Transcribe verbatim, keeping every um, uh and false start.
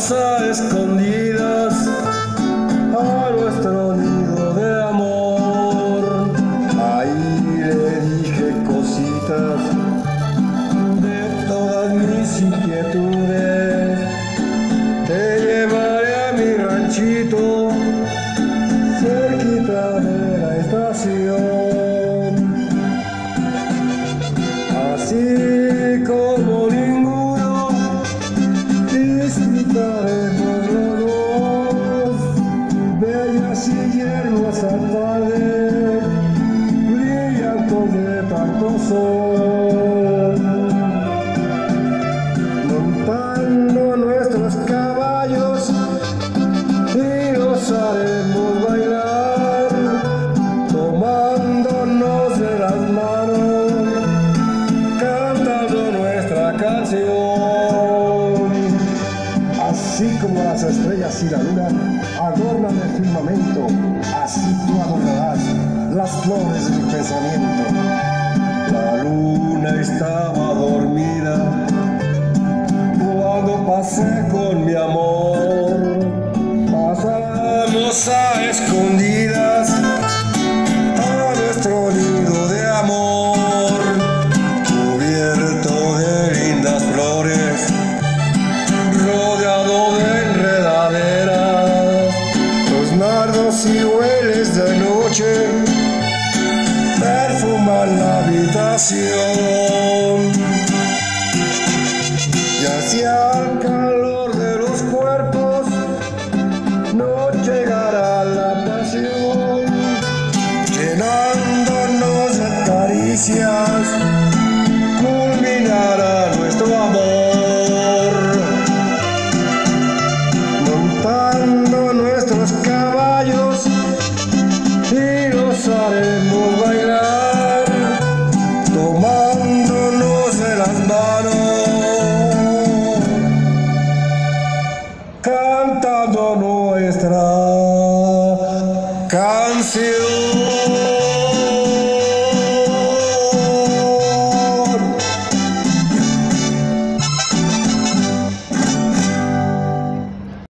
Pasamos a escondidas a nuestro nido de amor. Ahí le dije cositas de todas mis inquietudes. Te llevaré a mi ranchito cerquita de la estación, así como ninguno disfrutaremos los dos, bellas y hermosas tardes, brillantes de tanto sol, montando nuestros caballos y los haremos bailar, tomándonos de las manos, cantando nuestra canción. Así como las estrellas y la luna adornan el firmamento, así tú adornarás las flores de mi pensamiento. La luna estaba dormida cuando pasé con mi amor. Pasamos a escondidas a nuestro nido de amor, cubierto de lindas flores, rodeado de enredaderas, los nardos y hueles de noche perfuman la habitación, y hacia el calor de los cuerpos no llegará la pasión, llenándonos de caricias, culminará nuestro amor, montando nuestros caballos y los haremos bailar, tomándonos de las manos, cantando nuestra canción.